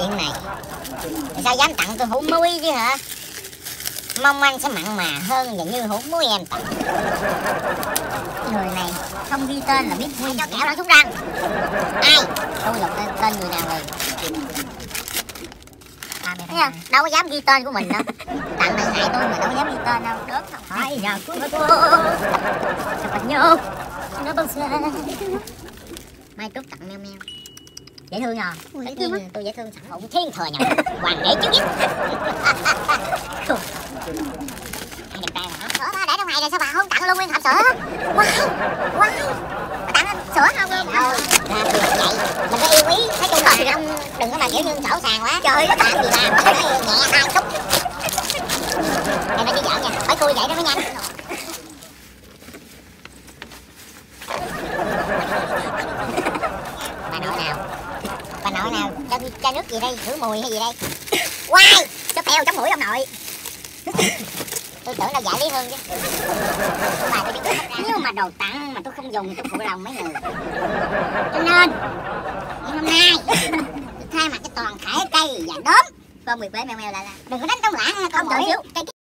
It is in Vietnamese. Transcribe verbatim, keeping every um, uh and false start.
chuyện này. Tại sao dám tặng tôi hũ muối chứ hả? Mong anh sẽ mặn mà hơn và như hũ muối em tặng. Người này không ghi tên là biết nguyên cho kẻo nó xuống răng. Ai? Tôi lục tên, tên người nào rồi. Thấy không? Đâu có dám ghi tên của mình đâu. Tặng này hại tôi mà đâu có dám ghi tên đâu. Đớt không? Hỏi giờ cuối cô sao bạn nhô nó bao xa. Mai Trúc tặng meo meo dễ thương à? Tất nhiên tôi dễ thương sẵn hồn thiên thừa nhận hoàng đế chứ biết. Ai đẹp trai hả? Sữa đó để trong này rồi sao bà không tặng luôn nguyên hộp sữa? Quay quay tặng sữa không luôn? Ờ ra vậy mình có yêu quý. Nói chung là ông đừng có mà kiểu như sổ sàng quá. Trời ơi làm gì làm nói nhẹ hai xúc. Em nói chứ giỡn nha, phải khui vậy đó mới nhanh. Bà nội nào? Bà nội nào? Cho chai nước gì đây? Khử mùi hay gì đây? Quay! Cho teo chống mũi ông nội. Tôi tưởng đâu giải lý hơn chứ. Bà tôi biết nếu mà đồ tặng mà tôi không dùng tôi phụ lòng mấy người. Cho nên ngày hôm nay tôi thay mặt cho toàn thể cây và đốm con Nguyệt Quế mèo mèo lại là đừng có đánh trống lãng không. Đợi xíu.